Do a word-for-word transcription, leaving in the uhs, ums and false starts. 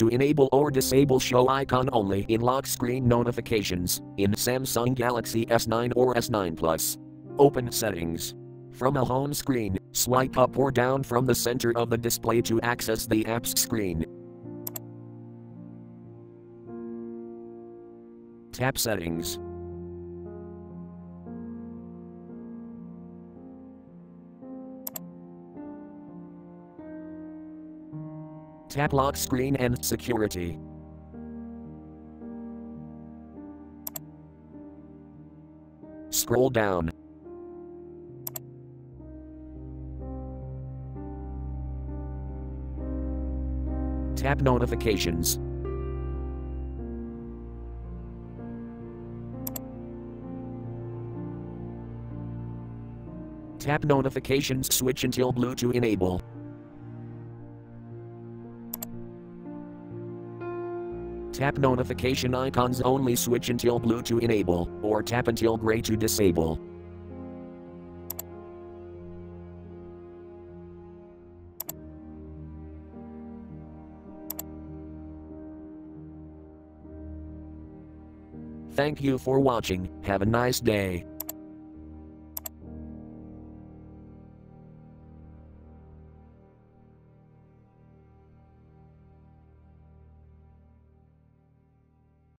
To enable or disable show icon only in lock screen notifications in Samsung Galaxy S nine or S nine Plus. Open settings. From a home screen, swipe up or down from the center of the display to access the apps screen. Tap Settings. Tap Lock Screen and Security. Scroll down. Tap Notifications. Tap Notifications switch until blue to enable. Tap notification icons only switch until blue to enable, or tap until gray to disable. Thank you for watching. Have a nice day.